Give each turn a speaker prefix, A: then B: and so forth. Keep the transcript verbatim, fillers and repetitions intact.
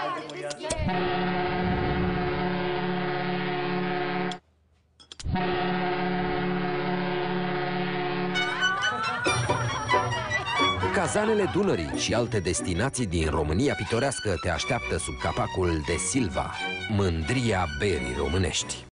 A: Cazanele Dunării și alte destinații din România pitorească te așteaptă sub capacul de Silva, mândria berii românești.